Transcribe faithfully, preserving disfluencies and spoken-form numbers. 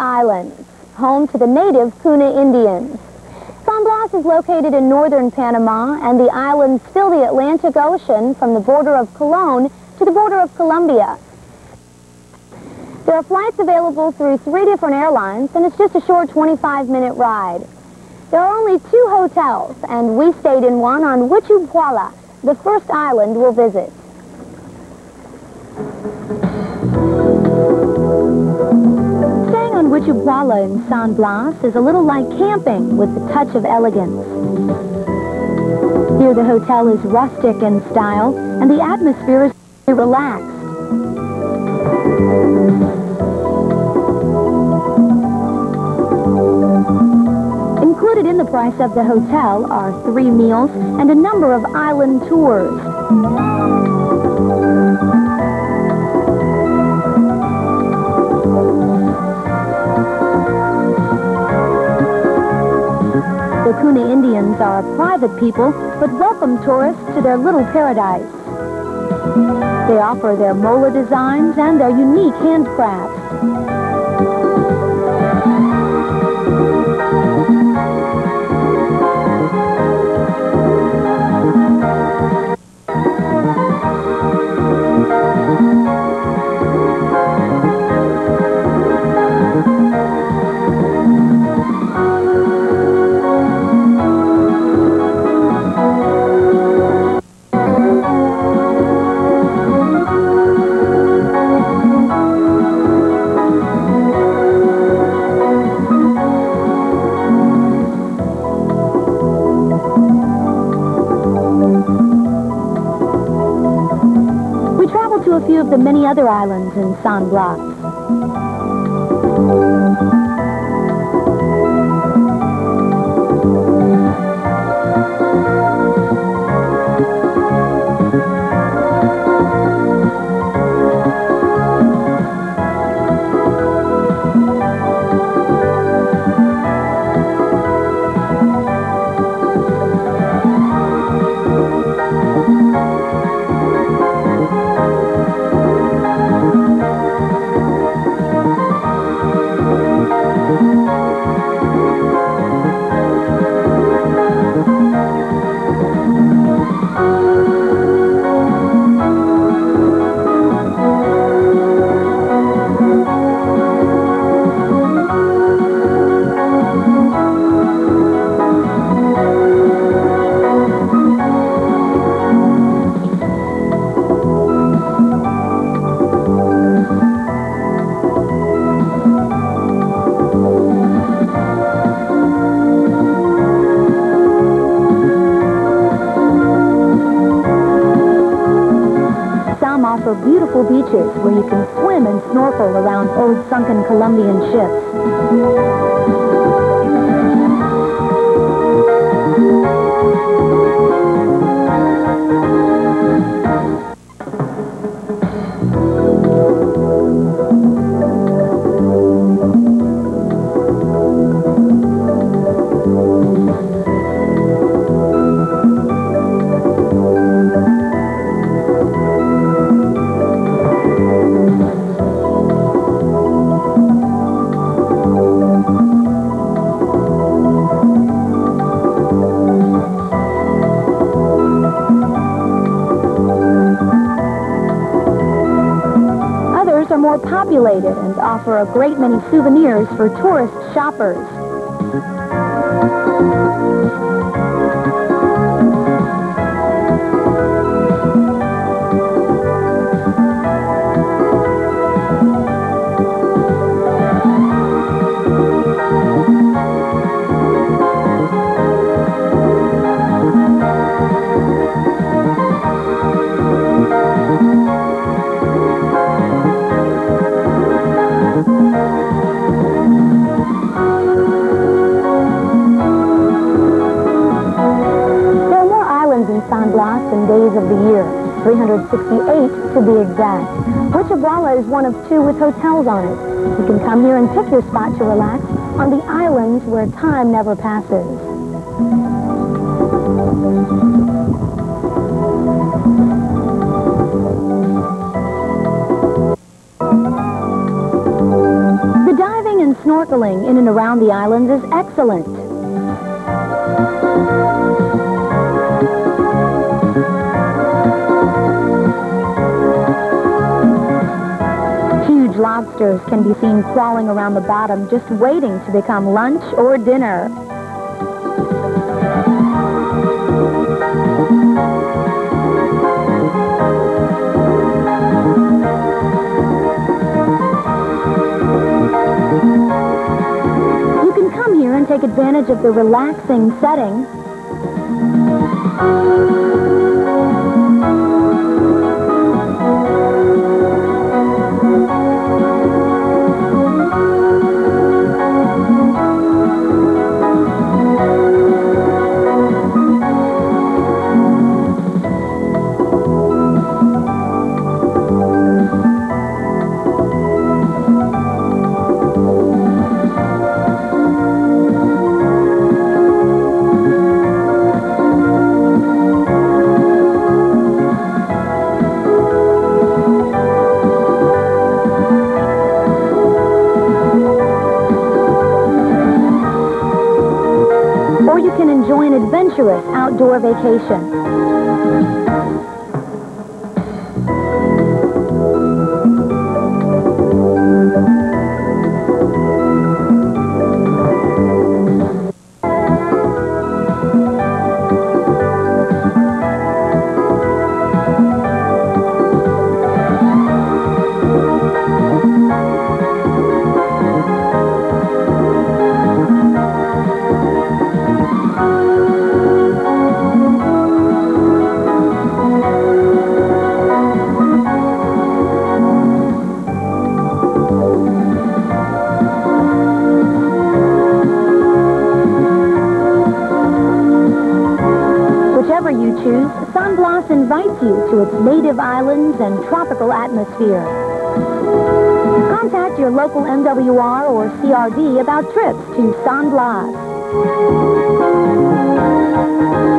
Islands, home to the native Kuna Indians. San Blas is located in northern Panama, and the islands fill the Atlantic Ocean from the border of Colón to the border of Colombia. There are flights available through three different airlines, and it's just a short twenty-five minute ride. There are only two hotels, and we stayed in one on Huichupuala, the first island we'll visit. Staying on Huichupuala in San Blas is a little like camping with a touch of elegance. Here the hotel is rustic in style, and the atmosphere is relaxed. Included in the price of the hotel are three meals and a number of island tours. The Kuna Indians are private people, but welcome tourists to their little paradise. They offer their mola designs and their unique handcrafts. To a few of the many other islands in San Blas. Offer beautiful beaches where you can swim and snorkel around old sunken Colombian ships. Are more populated and offer a great many souvenirs for tourist shoppers. San Blas in days of the year, three hundred sixty-eight to be exact. Huichupuala is one of two with hotels on it. You can come here and pick your spot to relax on the islands where time never passes. The diving and snorkeling snorkeling in and around the islands is excellent. Huge lobsters can be seen crawling around the bottom, just waiting to become lunch or dinner. And take advantage of the relaxing setting. Enjoy an adventurous outdoor vacation. You choose, San Blas invites you to its native islands and tropical atmosphere. Contact your local M W R or C R D about trips to San Blas.